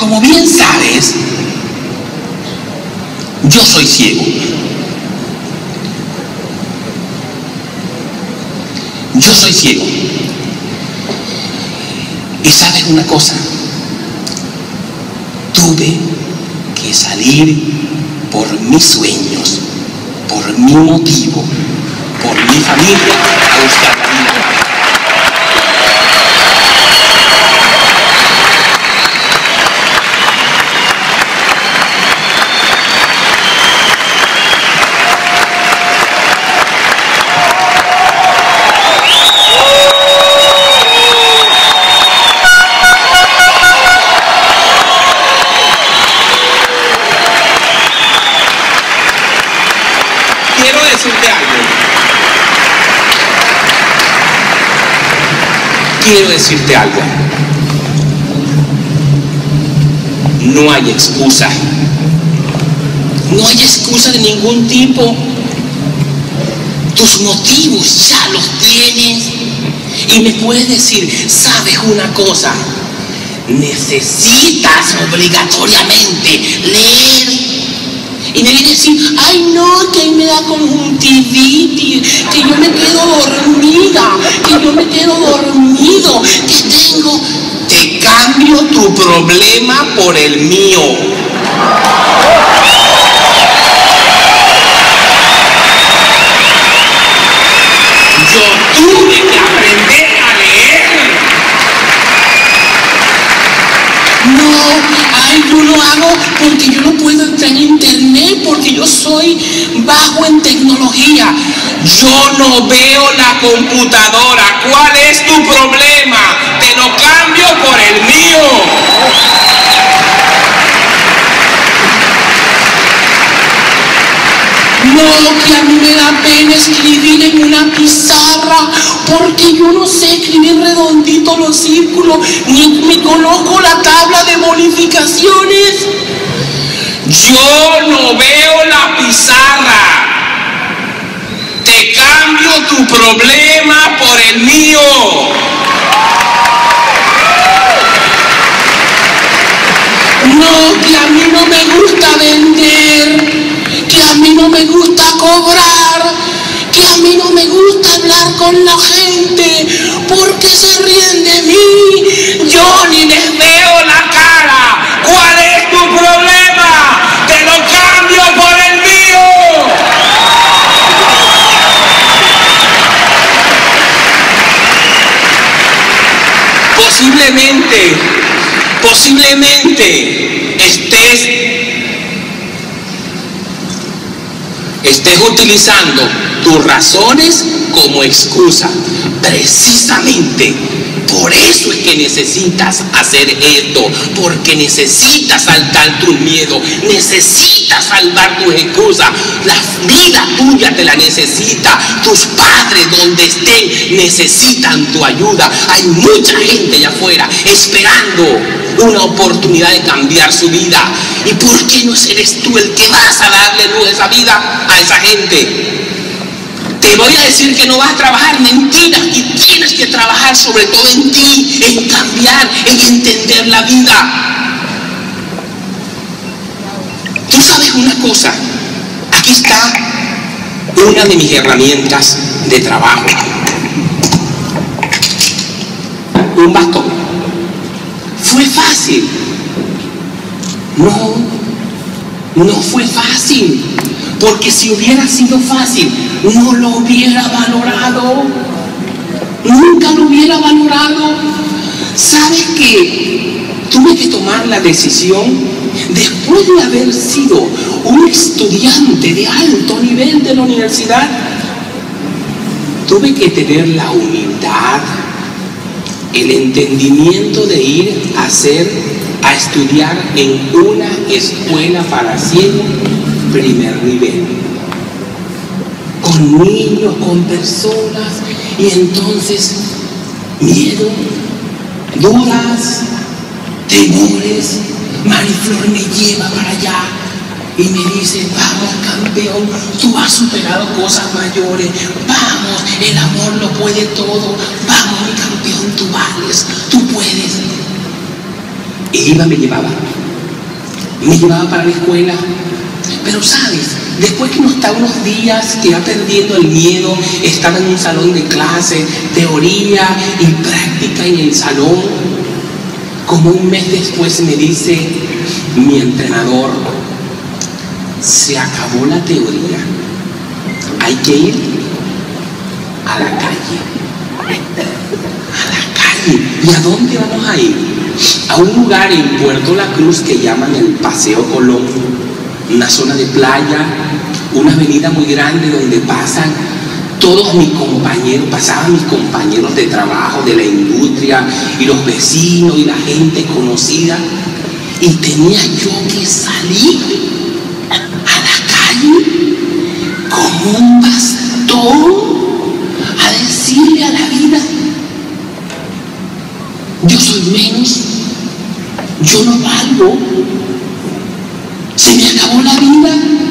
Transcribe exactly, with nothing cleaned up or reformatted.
Como bien sabes, yo soy ciego. Yo soy ciego. Y sabes una cosa, tuve que salir por mis sueños, por mi motivo, por mi familia, a buscar la vida. Quiero decirte algo. Quiero decirte algo. No hay excusa. No hay excusa de ningún tipo. Tus motivos ya los tienes. Y me puedes decir, ¿sabes una cosa? Necesitas obligatoriamente leer. Y me viene a decir, ay no, que ahí me da conjuntivitis, que yo me quedo dormida, que yo me quedo dormido, que tengo... Te cambio tu problema por el mío. Yo tuve que aprender a leer. No, ay, yo lo hago porque yo no puedo entrar en internet, porque yo soy bajo en tecnología. Yo no veo la computadora. ¿Cuál es tu problema? Te lo cambio por el mío. No, que a mí me da pena escribir en una pizarra, porque yo no sé escribir redondito los círculos, ni me conozco la tabla de bonificaciones. Yo no veo la pizarra. Te cambio tu problema por el mío. No, que a mí no me gusta vender, que a mí no me gusta cobrar, que a mí no me gusta hablar con la gente, porque se ríen de mí. Yo ni les veo la cara. ¿Cuál es tu problema? Te lo cambio por el mío. Posiblemente, posiblemente estés, estés utilizando tus razones como excusa. Precisamente por eso es que necesitas hacer esto, porque necesitas saltar tus miedos, necesitas salvar tus excusas. La vida tuya te la necesita, tus padres donde estén necesitan tu ayuda. Hay mucha gente allá afuera esperando una oportunidad de cambiar su vida. ¿Y por qué no eres tú el que vas a darle luz a esa vida, a esa gente? Te voy a decir que no vas a trabajar, mentiras, y tienes que trabajar sobre todo en ti, en cambiar, en entender la vida. Tú sabes una cosa, aquí está una de mis herramientas de trabajo. Un bastón. ¿Fue fácil? No, no fue fácil. Porque si hubiera sido fácil, no lo hubiera valorado. Nunca lo hubiera valorado. ¿Sabes qué? Tuve que tomar la decisión, después de haber sido un estudiante de alto nivel de la universidad, tuve que tener la humildad, el entendimiento de ir a hacer, a estudiar en una escuela para ciegos primer nivel, con niños, con personas, y entonces miedo, dudas, temores. Mariflor me lleva para allá y me dice, vamos campeón, tú has superado cosas mayores, vamos, el amor lo puede todo, vamos mi campeón, tú vales, tú puedes. iba, me llevaba. Me llevaba para la escuela. Pero sabes, después que uno está unos días que va perdiendo el miedo, estaba en un salón de clase, teoría y práctica en el salón, como un mes después me dice mi entrenador, se acabó la teoría, hay que ir a la calle. A la calle. ¿Y a dónde vamos a ir? A un lugar en Puerto La Cruz que llaman el Paseo Colón, una zona de playa, una avenida muy grande donde pasan todos mis compañeros, pasaban mis compañeros de trabajo, de la industria, y los vecinos y la gente conocida, y tenía yo que salir a la calle como un pastor a decirle a la vida, yo soy menos, yo no valgo, se me acabó la vida.